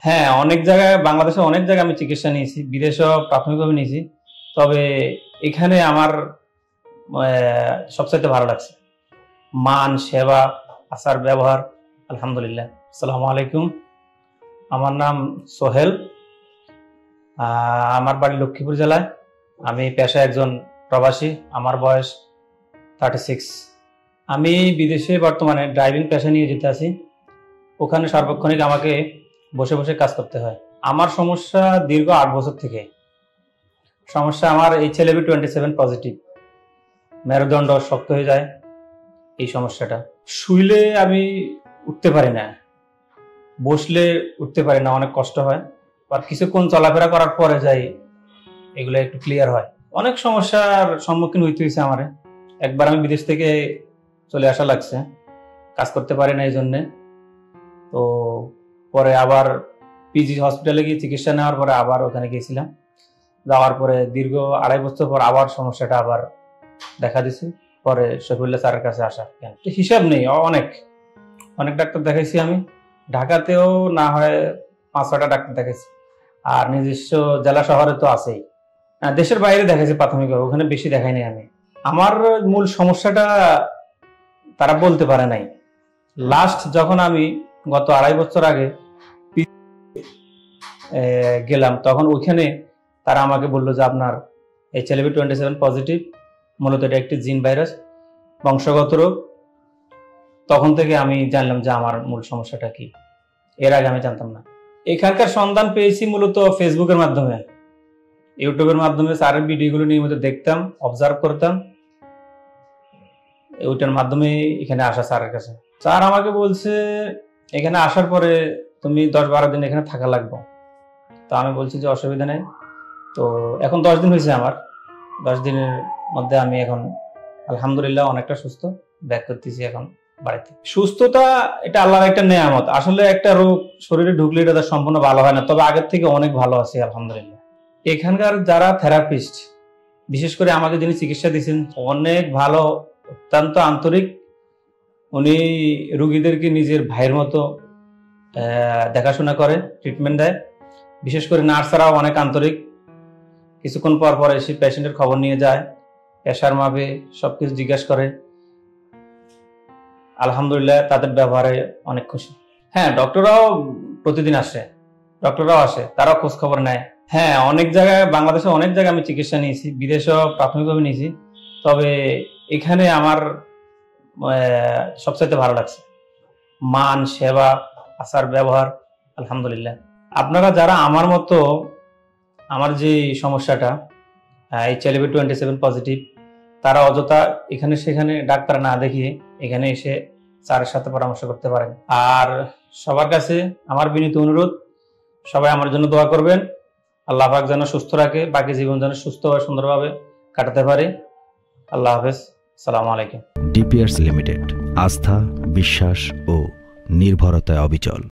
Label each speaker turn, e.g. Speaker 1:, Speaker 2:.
Speaker 1: হ্যাঁ, অনেক জায়গায় বাংলাদেশে অনেক জায়গায় আমি চিকিৎসা নিয়েছি, বিদেশেও প্রাথমিকভাবে নিয়েছি। তবে এখানে আমার সবচাইতে ভালো লাগছে। মান, সেবা, আচার ব্যবহার আলহামদুলিল্লাহ। আসসালামু আলাইকুম। আমার নাম সোহেল। আমার বাড়ি লক্ষ্মীপুর জেলায়। আমি পেশায় একজন প্রবাসী। আমার বয়স 36। আমি বিদেশে বর্তমানে ড্রাইভিং পেশা নিয়ে যেতে আছি। ওখানে সার্বক্ষণিক আমাকে বসে বসে কাজ করতে হয়। আমার সমস্যা দীর্ঘ 8 বছর থেকে। সমস্যা আমার HLA-B27 পজিটিভ। মেরুদণ্ড শক্ত হয়ে যায়, এই সমস্যাটা। শুইলে আমি উঠতে পারি না, বসলে উঠতে পারি না, অনেক কষ্ট হয়। আর কিছুক্ষণ চলাফেরা করার পরে যাই এগুলো একটু ক্লিয়ার হয়। অনেক সমস্যার সম্মুখীন হইতে হয়েছে আমার। একবার আমি বিদেশ থেকে চলে আসা লাগছে, কাজ করতে পারি না এই জন্যে। তো পরে আবার পিজি হসপিটালে গিয়ে চিকিৎসা নেওয়ার পরে আবার ওখানে গিয়েছিলাম। যাওয়ার পরে দীর্ঘ 2.5 বছর পর আবার সমস্যাটা আবার দেখা দিছে। পরে শফিউল্লাহ স্যারের কাছে আসা, হিসাব নেই, অনেক অনেক ডাক্তার দেখাইছি আমি। ঢাকাতেও না হয় 5-6টা ডাক্তার দেখাইছি, আর নিজস্ব জেলা শহরে তো আছেই। দেশের বাইরে দেখাইছি প্রাথমিকভাবে, ওখানে বেশি দেখাইনি আমি। আমার মূল সমস্যাটা তারা বলতে পারে নাই। লাস্ট যখন আমি গত 2.5 বছর আগে গেলাম, তখন ওইখানে তারা আমাকে বললো যে আপনার HLA-B27 পজিটিভ, মূলত এটা একটি জিন ভাইরাস, বংশগত রোগ। তখন থেকে আমি জানলাম যে আমার মূল সমস্যাটা কি। এর আগে আমি জানতাম না। এখানকার সন্ধান পেয়েছি মূলত ফেসবুকের মাধ্যমে, ইউটিউবের মাধ্যমে। স্যারের ভিডিওগুলো নিয়মিত দেখতাম, অবজার্ভ করতাম, ওইটার মাধ্যমে এখানে আসা স্যারের কাছে। স্যার আমাকে বলছে এখানে আসার পরে তুমি 10-12 দিন এখানে থাকা লাগবে। তো আমি বলছি যে অসুবিধা নেই। তো এখন 10 দিন হয়েছে আমার। 10 দিনের মধ্যে আমি এখন আলহামদুলিল্লাহ অনেকটা সুস্থ, ব্যাক করতেছি এখন বাড়িতে। সুস্থতা এটা আল্লাহর একটা নেয়ামত। আসলে একটা রোগ শরীরে ঢুকলে এটা সম্পূর্ণ ভালো হয় না, তবে আগের থেকে অনেক ভালো আছি আলহামদুলিল্লাহ। এখানকার যারা থেরাপিস্ট, বিশেষ করে আমাকে যিনি চিকিৎসা দিয়েছেন, অনেক ভালো, অত্যন্ত আন্তরিক। উনি রোগীদেরকে নিজের ভাইয়ের মতো দেখাশোনা করে, ট্রিটমেন্ট দেয়। বিশেষ করে নার্সরাও অনেক আন্তরিক। কিছুক্ষণ পর পর এসে পেশেন্টের খবর নিয়ে যায়, প্রেশার মাপে, সবকিছু জিজ্ঞাসা করে। আলহামদুলিল্লাহ তাদের ব্যবহারে অনেক খুশি। হ্যাঁ, ডক্টররাও প্রতিদিন আসে, ডক্টররাও আসে, তারাও খোঁজ খবর নেয়। হ্যাঁ, অনেক জায়গায় বাংলাদেশে অনেক জায়গায় আমি চিকিৎসা নিয়েছি, বিদেশেও প্রাথমিকভাবে নিয়েছি। তবে এখানে আমার সবচাইতে ভালো লাগছে। মান, সেবা, আচার ব্যবহার আলহামদুলিল্লাহ। আপনারা যারা আমার মতো, আমার যে সমস্যাটা HLA-B27 পজিটিভ, তারা অযথা এখানে সেখানে ডাক্তার না দেখিয়ে এখানে এসে স্যারের সাথে পরামর্শ করতে পারেন। আর সবার কাছে আমার বিনীত অনুরোধ, সবাই আমার জন্য দোয়া করবেন। আল্লাহ পাক যেন সুস্থ রাখে, বাকি জীবন যেন সুস্থ ও সুন্দরভাবে কাটাতে পারে। আল্লাহ হাফেজ। আসসালামু আলাইকুম।
Speaker 2: ডিপিআরস লিমিটেড, আস্থা, বিশ্বাস ও নির্ভরতায় অবিচল।